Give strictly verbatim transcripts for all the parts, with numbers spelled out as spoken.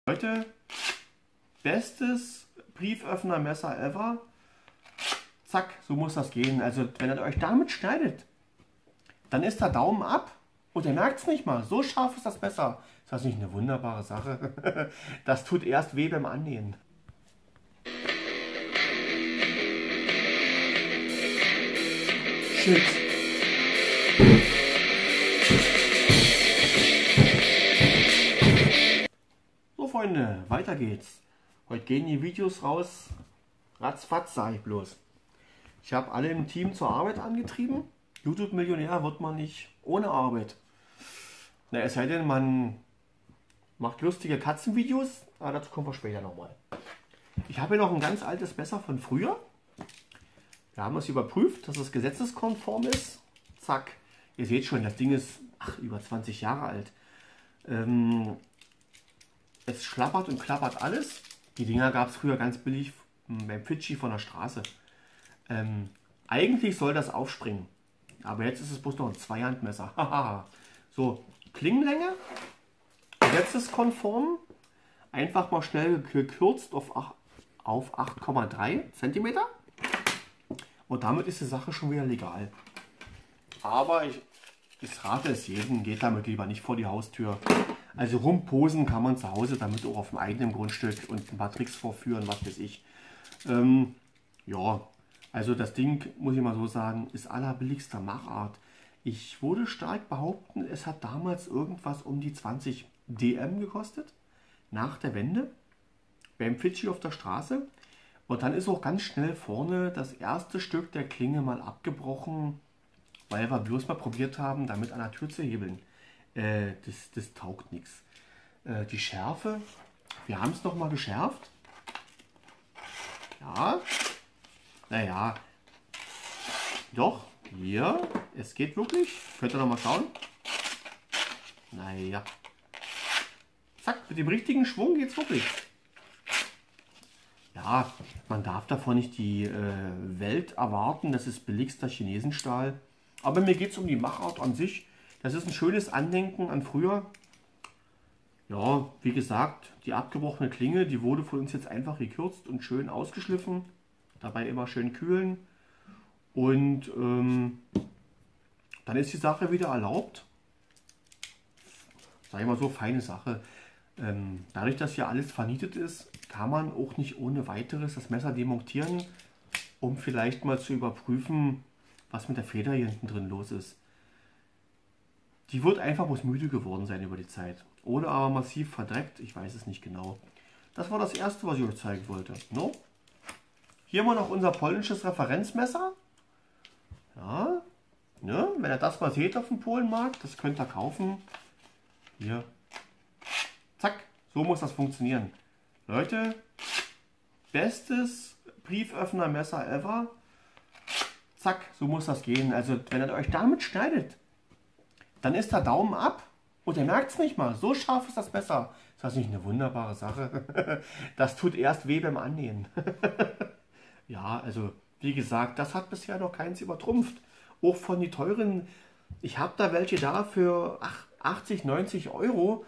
Leute, bestes Brieföffnermesser ever. Zack, so muss das gehen. Also wenn ihr euch damit schneidet, dann ist der Daumen ab und ihr merkt es nicht mal. So scharf ist das Messer. Ist das nicht eine wunderbare Sache? Das tut erst weh beim Annähen. Shit. So Freunde, weiter geht's. Heute gehen die Videos raus. Ratzfatz, sage ich bloß. Ich habe alle im Team zur Arbeit angetrieben. YouTube-Millionär wird man nicht ohne Arbeit. Na, es sei denn, man macht lustige Katzenvideos, aber dazu kommen wir später nochmal. Ich habe hier noch ein ganz altes Messer von früher. Wir haben es überprüft, dass es gesetzeskonform ist. Zack. Ihr seht schon, das Ding ist ach, über zwanzig Jahre alt. Ähm, es schlappert und klappert alles. Die Dinger gab es früher ganz billig beim Fidschi von der Straße. Ähm, eigentlich soll das aufspringen. Aber jetzt ist es bloß noch ein Zweihandmesser. So, Klingenlänge, gesetzeskonform. Einfach mal schnell gekürzt auf, auf acht Komma drei Zentimeter. Und damit ist die Sache schon wieder legal. Aber ich, ich rate es jedem, geht damit lieber nicht vor die Haustür. Also rumposen kann man zu Hause damit auch auf dem eigenen Grundstück und ein paar Tricks vorführen, was weiß ich. Ähm, ja, also das Ding, muss ich mal so sagen, ist allerbilligster Machart. Ich würde stark behaupten, es hat damals irgendwas um die zwanzig D M gekostet, nach der Wende, beim Fidschi auf der Straße. Und dann ist auch ganz schnell vorne das erste Stück der Klinge mal abgebrochen, weil wir bloß mal probiert haben, damit an der Tür zu hebeln. Äh, das, das taugt nichts. Äh, die Schärfe, wir haben es nochmal geschärft. Ja, naja, doch, hier, es geht wirklich. Könnt ihr noch mal schauen? Naja, zack, mit dem richtigen Schwung geht es wirklich. Ja, man darf davon nicht die äh, Welt erwarten, das ist billigster Chinesenstahl. Aber mir geht es um die Machart an sich. Das ist ein schönes Andenken an früher. Ja, wie gesagt, die abgebrochene Klinge, die wurde von uns jetzt einfach gekürzt und schön ausgeschliffen. Dabei immer schön kühlen. Und ähm, dann ist die Sache wieder erlaubt. Sag ich mal so, feine Sache. Ähm, dadurch, dass hier alles vernietet ist, kann man auch nicht ohne weiteres das Messer demontieren, um vielleicht mal zu überprüfen, was mit der Feder hier hinten drin los ist. Die wird einfach bloß müde geworden sein über die Zeit. Oder aber massiv verdreckt, ich weiß es nicht genau. Das war das erste, was ich euch zeigen wollte. No? Hier haben wir noch unser polnisches Referenzmesser. Ja, ne? Wenn ihr das mal seht auf dem Polenmarkt, das könnt ihr kaufen. Hier. Zack, so muss das funktionieren. Leute, bestes Brieföffnermesser ever. Zack, so muss das gehen. Also wenn ihr euch damit schneidet, dann ist der Daumen ab und ihr merkt es nicht mal. So scharf ist das Messer. Ist das nicht eine wunderbare Sache? Das tut erst weh beim Annähen. Ja, also wie gesagt, das hat bisher noch keins übertrumpft. Auch von den teuren, ich habe da welche da für achtzig, neunzig Euro.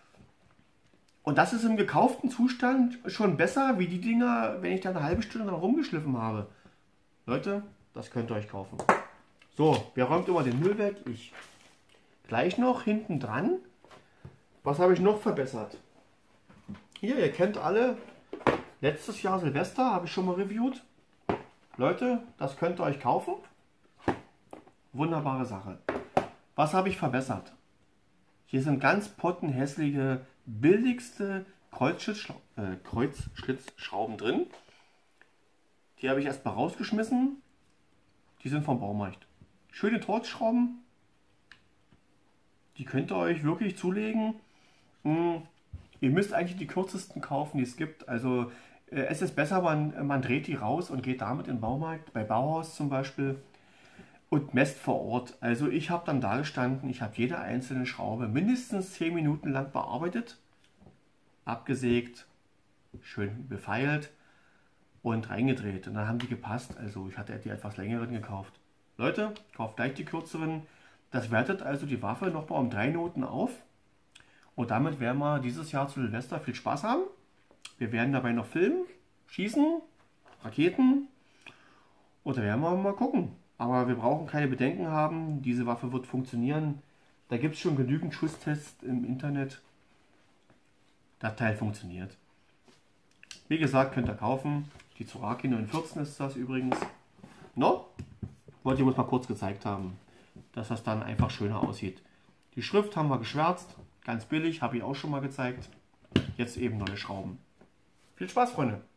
Und das ist im gekauften Zustand schon besser wie die Dinger, wenn ich da eine halbe Stunde dran rumgeschliffen habe. Leute, das könnt ihr euch kaufen. So, wer räumt immer den Müll weg? Ich. Gleich noch hinten dran. Was habe ich noch verbessert? Hier, ihr kennt alle, letztes Jahr Silvester habe ich schon mal reviewt. Leute, das könnt ihr euch kaufen. Wunderbare Sache. Was habe ich verbessert? Hier sind ganz pottenhässliche, billigste Kreuzschlitzschrauben äh, Kreuzschlitzschrauben drin. Die habe ich erstmal rausgeschmissen. Die sind vom Baumarkt. Schöne Torxschrauben. Die könnt ihr euch wirklich zulegen. Hm, ihr müsst eigentlich die kürzesten kaufen, die es gibt. Also äh, es ist besser, man, man dreht die raus und geht damit in den Baumarkt, bei Bauhaus zum Beispiel, und messt vor Ort. Also ich habe dann da gestanden, ich habe jede einzelne Schraube mindestens zehn Minuten lang bearbeitet, abgesägt, schön befeilt und reingedreht. Und dann haben die gepasst. Also ich hatte die etwas längeren gekauft. Leute, kauft gleich die kürzeren. Das wertet also die Waffe nochmal um drei Noten auf. Und damit werden wir dieses Jahr zu Silvester viel Spaß haben. Wir werden dabei noch filmen, schießen, Raketen. Und da werden wir mal gucken. Aber wir brauchen keine Bedenken haben. Diese Waffe wird funktionieren. Da gibt es schon genügend Schusstests im Internet. Das Teil funktioniert. Wie gesagt, könnt ihr kaufen. Die Zoraki neunhundertvierzehn ist das übrigens. No? Wollte ich uns mal kurz gezeigt haben, dass das dann einfach schöner aussieht. Die Schrift haben wir geschwärzt. Ganz billig, habe ich auch schon mal gezeigt. Jetzt eben neue Schrauben. Viel Spaß, Freunde!